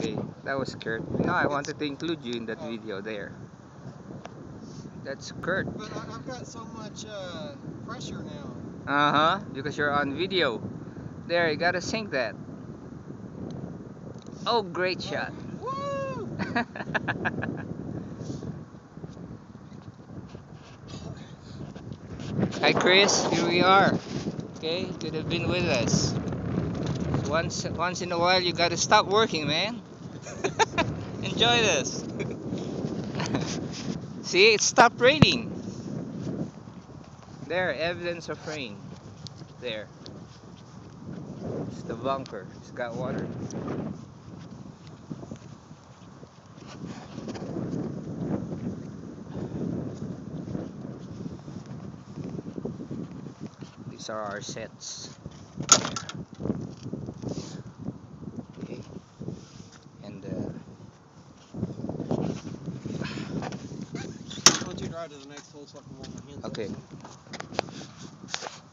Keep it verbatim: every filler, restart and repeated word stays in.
Okay, that was Curt. You know, I wanted to include you in that video there. That's Curt. But I, I've got so much uh, pressure now. Uh-huh, because you're on video. There, you gotta sync that. Oh, great shot. Woo! Hi Chris, here we are. Okay, could have been with us. So once once in a while you gotta stop working, man. Enjoy this. See, it stopped raining. There, evidence of rain. There. It's the bunker. It's got water. These are our sets. Okay. And uh, Why don't you drive to the next hole so I can warm my hands okay. up?